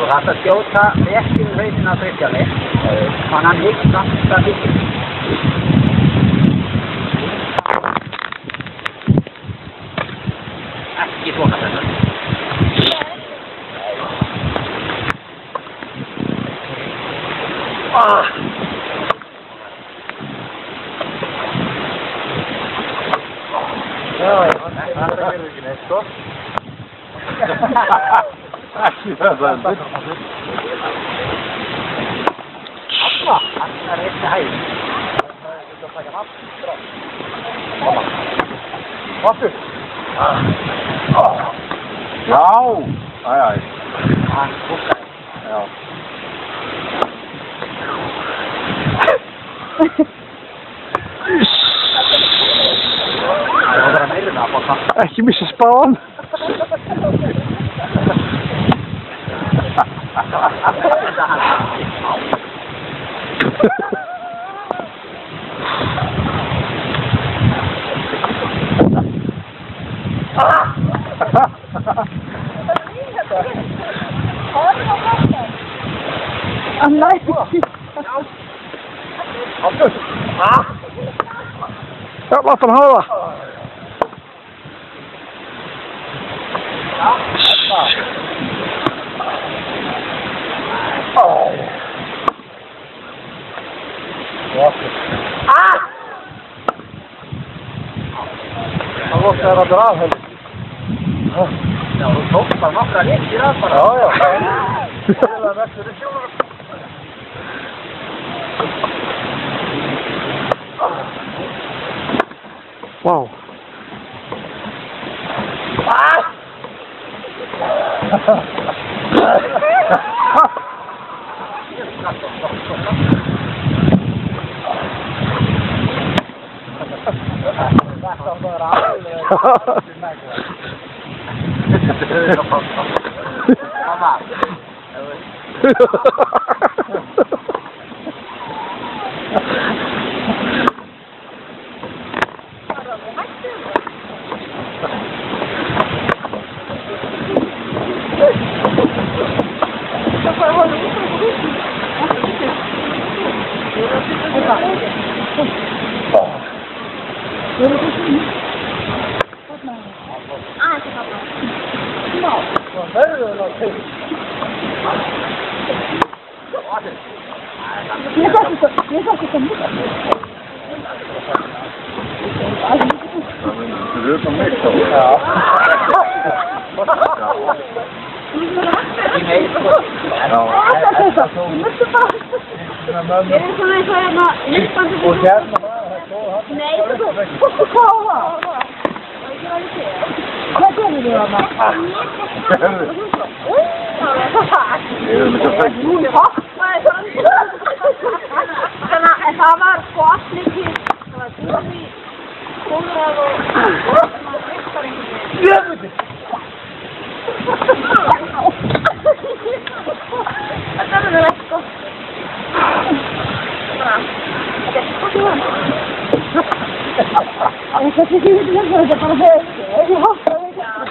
það ætti að skjóta rétt í hausinn á Kristjáni. Þannig að hann hyggst samt að byggja. Ekki svona þetta. Já, það gerði ekki neitt, sko. Ekki það endur. Hann rétti hægir. Það að taka vatn. Vatnur. Já, æj. Hann húkkaði. Já. Það var bara meira það að bóta. Ekki missa spáan. Nej. Ja, laat hem houden. Han måste göra bra här. Já, þú tókst bara nokkra léttir að bara. Ja, ja. Wow. Það var sko allir til, það var búið í skólar og maður fyrktar einhvern veginn. Þetta verður rétt sko. Ok, takk í hann. Þetta er ekki þetta er bara ekki hótt.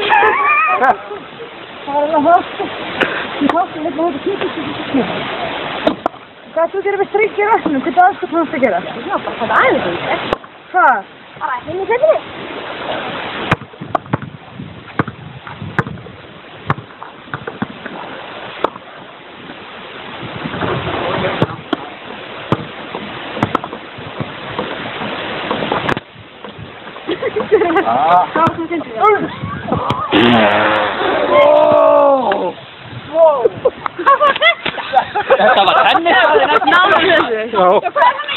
Það er alveg hótt. Ég hótt að þetta kíkist. Hvað þú gerir við strykki í vatnum? Hvernig aðstof kannst að gera? Já, bara þetta æfing. Hvað? Bara inn í setjunni. Hvað var það sendur þér? Hvað var þetta? Þetta var tennis. Náðu þessu. Já.